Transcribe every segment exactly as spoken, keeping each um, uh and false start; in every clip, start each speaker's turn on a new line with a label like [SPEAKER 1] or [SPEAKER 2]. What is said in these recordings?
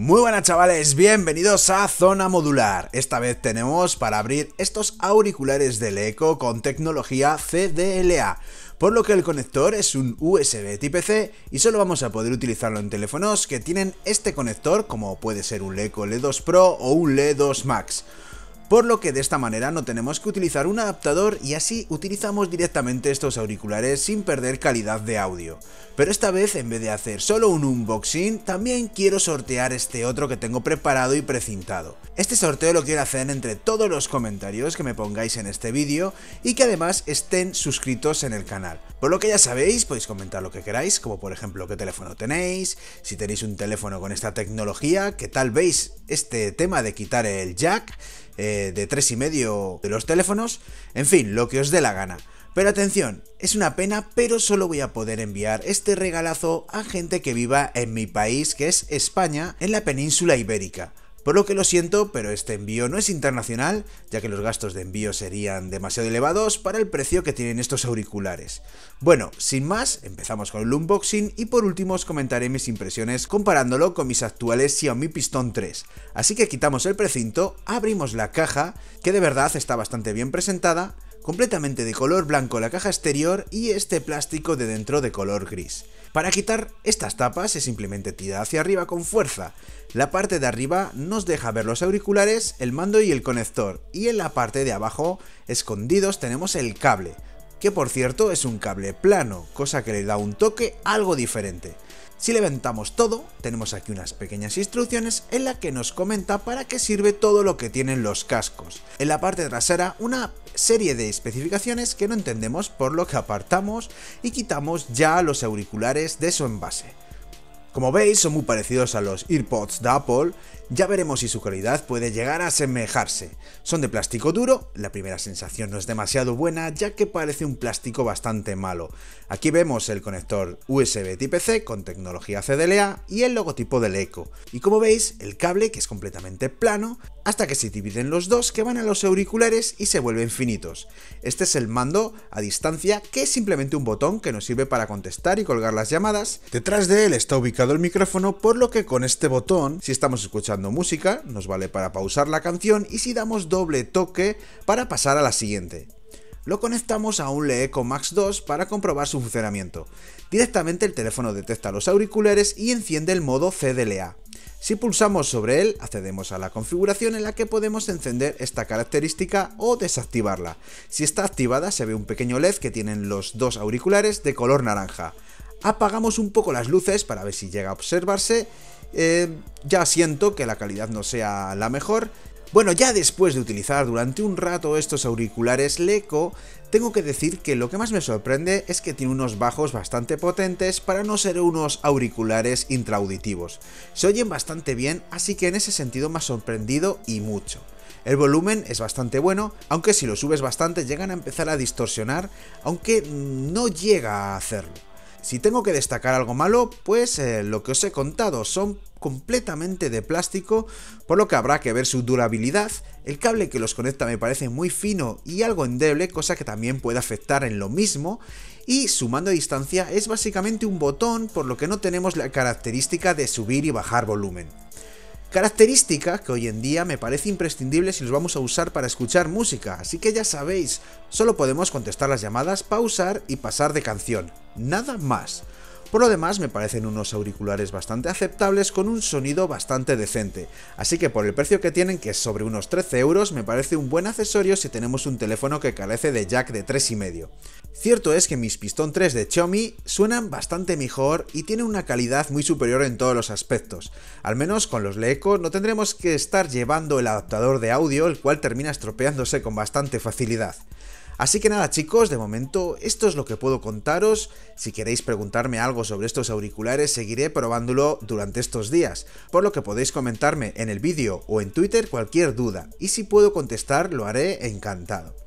[SPEAKER 1] Muy buenas chavales, bienvenidos a Zona Modular. Esta vez tenemos para abrir estos auriculares de Leco con tecnología C D L A, por lo que el conector es un U S B Type C y solo vamos a poder utilizarlo en teléfonos que tienen este conector, como puede ser un Leco L dos Pro o un L dos Max. Por lo que de esta manera no tenemos que utilizar un adaptador y así utilizamos directamente estos auriculares sin perder calidad de audio. Pero esta vez, en vez de hacer solo un unboxing, también quiero sortear este otro que tengo preparado y precintado. Este sorteo lo quiero hacer entre todos los comentarios que me pongáis en este vídeo y que además estén suscritos en el canal. Por lo que ya sabéis, podéis comentar lo que queráis, como por ejemplo qué teléfono tenéis, si tenéis un teléfono con esta tecnología, qué tal veis este tema de quitar el jack eh, de tres y medio de los teléfonos, en fin, lo que os dé la gana. Pero atención, es una pena, pero solo voy a poder enviar este regalazo a gente que viva en mi país, que es España, en la península ibérica. Por lo que lo siento, pero este envío no es internacional, ya que los gastos de envío serían demasiado elevados para el precio que tienen estos auriculares. Bueno, sin más, empezamos con el unboxing y por último os comentaré mis impresiones comparándolo con mis actuales Xiaomi Piston tres. Así que quitamos el precinto, abrimos la caja, que de verdad está bastante bien presentada, completamente de color blanco la caja exterior y este plástico de dentro de color gris. Para quitar estas tapas es simplemente tirar hacia arriba con fuerza. La parte de arriba nos deja ver los auriculares, el mando y el conector, y en la parte de abajo, escondidos, tenemos el cable, que por cierto es un cable plano, cosa que le da un toque algo diferente. Si levantamos todo, tenemos aquí unas pequeñas instrucciones en las que nos comenta para qué sirve todo lo que tienen los cascos. En la parte trasera, una serie de especificaciones que no entendemos, por lo que apartamos y quitamos ya los auriculares de su envase. Como veis, son muy parecidos a los AirPods de Apple, ya veremos si su calidad puede llegar a asemejarse. Son de plástico duro, la primera sensación no es demasiado buena ya que parece un plástico bastante malo. Aquí vemos el conector U S B Type C con tecnología C D L A y el logotipo del Leco. Y como veis, el cable que es completamente plano, hasta que se dividen los dos que van a los auriculares y se vuelven finitos. Este es el mando a distancia, que es simplemente un botón que nos sirve para contestar y colgar las llamadas. Detrás de él está ubicado el micrófono, por lo que con este botón, si estamos escuchando música, nos vale para pausar la canción y si damos doble toque para pasar a la siguiente. Lo conectamos a un Leco Max dos para comprobar su funcionamiento. Directamente el teléfono detecta los auriculares y enciende el modo C D L A. Si pulsamos sobre él, accedemos a la configuración en la que podemos encender esta característica o desactivarla. Si está activada, se ve un pequeño L E D que tienen los dos auriculares de color naranja. Apagamos un poco las luces para ver si llega a observarse. Eh, ya siento que la calidad no sea la mejor. Bueno, ya después de utilizar durante un rato estos auriculares Leco, tengo que decir que lo que más me sorprende es que tiene unos bajos bastante potentes para no ser unos auriculares intraauditivos. Se oyen bastante bien, así que en ese sentido me ha sorprendido y mucho. El volumen es bastante bueno, aunque si lo subes bastante llegan a empezar a distorsionar, aunque no llega a hacerlo. Si tengo que destacar algo malo, pues eh, lo que os he contado, son completamente de plástico, por lo que habrá que ver su durabilidad. El cable que los conecta me parece muy fino y algo endeble, cosa que también puede afectar en lo mismo, y su mando a distancia es básicamente un botón, por lo que no tenemos la característica de subir y bajar volumen. Característica que hoy en día me parece imprescindible si los vamos a usar para escuchar música, así que ya sabéis, solo podemos contestar las llamadas, pausar y pasar de canción, nada más. Por lo demás me parecen unos auriculares bastante aceptables con un sonido bastante decente, así que por el precio que tienen, que es sobre unos trece euros, me parece un buen accesorio si tenemos un teléfono que carece de jack de tres y medio. Cierto es que mis Piston tres de Xiaomi suenan bastante mejor y tienen una calidad muy superior en todos los aspectos. Al menos con los Leco no tendremos que estar llevando el adaptador de audio, el cual termina estropeándose con bastante facilidad. Así que nada chicos, de momento esto es lo que puedo contaros. Si queréis preguntarme algo sobre estos auriculares, seguiré probándolo durante estos días, por lo que podéis comentarme en el vídeo o en Twitter cualquier duda, y si puedo contestar lo haré encantado.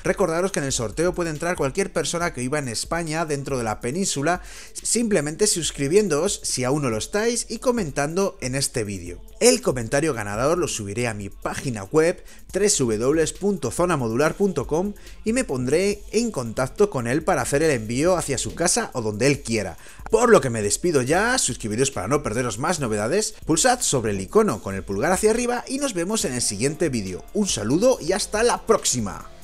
[SPEAKER 1] Recordaros que en el sorteo puede entrar cualquier persona que viva en España dentro de la península, simplemente suscribiéndoos si aún no lo estáis y comentando en este vídeo. El comentario ganador lo subiré a mi página web w w w punto zona modular punto com y me pondré en contacto con él para hacer el envío hacia su casa o donde él quiera. Por lo que me despido ya, suscribiros para no perderos más novedades, pulsad sobre el icono con el pulgar hacia arriba y nos vemos en el siguiente vídeo. Un saludo y hasta la próxima.